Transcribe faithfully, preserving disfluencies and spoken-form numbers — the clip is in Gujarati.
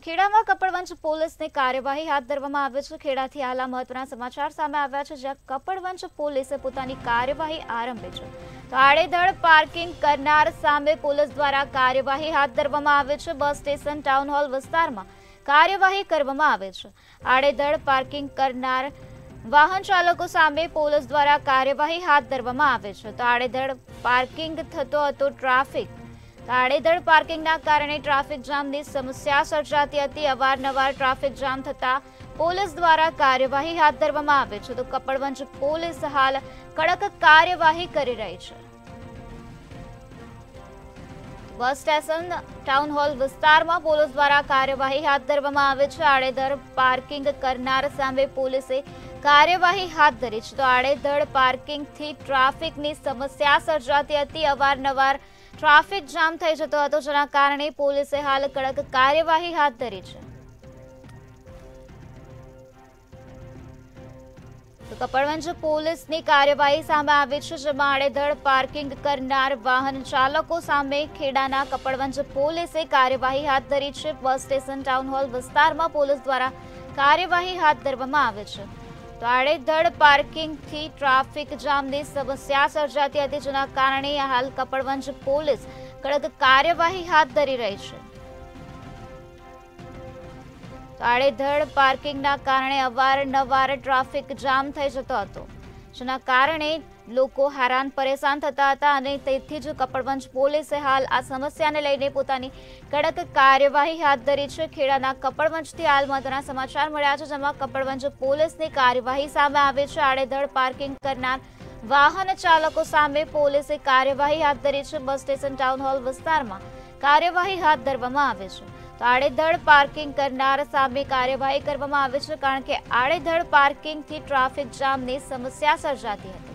ખેડામાં કપડવંજ પોલીસની કાર્યવાહી હાથ ધરવામાં આવી છે। ખેડાથી હાલ મહત્વના સમાચાર સામે આવ્યા છે, જ્યાં કપડવંજ પોલીસે પોતાની કાર્યવાહી આરંભી છે। તો આડેધડ પાર્કિંગ કરનાર સામે પોલીસ દ્વારા કાર્યવાહી હાથ ધરવામાં આવી છે। બસ સ્ટેશન ટાઉન હોલ વિસ્તારમાં કાર્યવાહી કરવામાં આવે છે। આડેધડ પાર્કિંગ કરનાર વાહન ચાલકો સામે પોલીસ દ્વારા કાર્યવાહી હાથ ધરવામાં આવે છે। તો આડેધડ પાર્કિંગ થતો હતો ટ્રાફિક આડેધડ પાર્કિંગના કારણે ટ્રાફિક જામની સમસ્યા સર્જાતી હતી। અવારનવાર ટ્રાફિક જામ થતા પોલીસ દ્વારા કાર્યવાહી હાથ ધરવામાં આવે છે। તો કપડવંજ પોલીસ હાલ કડક કાર્યવાહી કરી રહી છે। બસ સ્ટેશન ટાઉન હોલ વિસ્તારમાં પોલીસ દ્વારા કાર્યવાહી હાથ ધરવામાં આવે છે। આડેધડ પાર્કિંગ કરનાર સામે પોલીસે કાર્યવાહી હાથ ધરી છે। તો આડેધડ પાર્કિંગથી ટ્રાફિકની સમસ્યા સર્જાતી હતી। અવારનવાર ટ્રાફિક જામ થઈ જતો હતો, જેના કારણે પોલીસે હાલ કડક કાર્યવાહી હાથ ધરી છે। તો કપડવંજ પોલીસની કાર્યવાહી સામે આવી છે, જેમાં આડેધડ પાર્કિંગ કરનાર વાહન ચાલકો સામે ખેડાના કપડવંજ પોલીસે કાર્યવાહી હાથ ધરી છે। બસ સ્ટેશન ટાઉન હોલ વિસ્તારમાં પોલીસ દ્વારા કાર્યવાહી હાથ ધરવામાં આવે છે। તો આડેધડ પાર્કિંગથી ટ્રાફિક જામની સમસ્યા સર્જાતી હતી, જેના કારણે હાલ કપડવંજ પોલીસ કડક કાર્યવાહી હાથ ધરી રહી છે। તો આડેધડ પાર્કિંગના કારણે અવારનવાર ટ્રાફિક જામ થઈ જતો હતો, જેના કારણે લોકો હેરાન પરેશાન થતા હતા અને તેથી જ કપડવંજ પોલીસે હાલ આ સમસ્યાને લઈને પોતાની કડક કાર્યવાહી હાથ ધરી છે। ખેડાના કપડવંજથી હાલ મહત્વના સમાચાર મળ્યા છે, જેમાં કપડવંજ પોલીસની કાર્યવાહી સામે આવી છે। આડેધડ પાર્કિંગ કરનાર વાહન ચાલકો સામે પોલીસે કાર્યવાહી હાથ ધરી છે। બસ સ્ટેશન ટાઉન હોલ વિસ્તારમાં કાર્યવાહી હાથ ધરવામાં આવે છે। તો આડેધડ પાર્કિંગ કરનાર સામે કાર્યવાહી કરવામાં આવે છે, કારણ કે આડેધડ પાર્કિંગથી ટ્રાફિક જામની સમસ્યા સર્જાતી હતી।